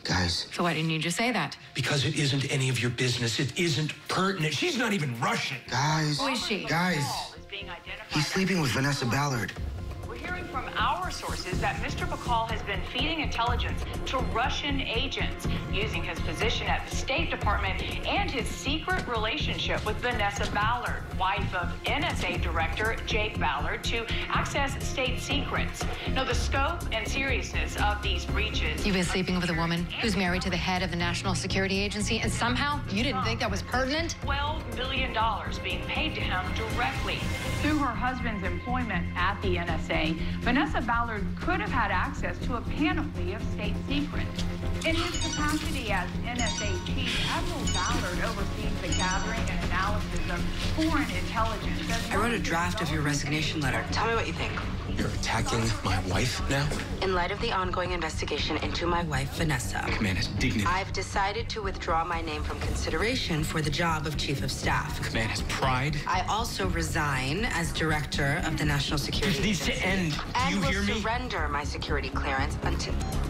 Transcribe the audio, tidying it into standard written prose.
Guys. So why didn't you just say that? Because it isn't any of your business. It isn't pertinent. She's not even Russian. Guys. Who is she? Guys. He's sleeping with Vanessa Ballard. We're hearing from our sources that Mr. Bacall has been feeding intelligence to Russian agents using his position at the State Department and his secret relationship with Vanessa Ballard, wife of NSA Director Jake Ballard, to access state secrets. Now, the scope and seriousness of these breaches... You've been sleeping with a woman who's married to the head of the National Security Agency, and somehow you didn't think that was pertinent? $12 million being paid to him directly. Through her husband's employment at the NSA, Vanessa Ballard could have had access to a panoply of state secrets. In his capacity as NSA chief, Admiral Ballard oversees the gathering and analysis of foreign intelligence. I wrote a draft of your resignation letter. Tell me what you think. You're attacking my wife now? In light of the ongoing investigation into my wife, Vanessa, The man has dignity. I've decided to withdraw my name from consideration for the job of Chief of Staff. The man has pride. I also resign as Director of the National Security This needs to Agency. end. Do And you hear will me? surrender my security clearance until...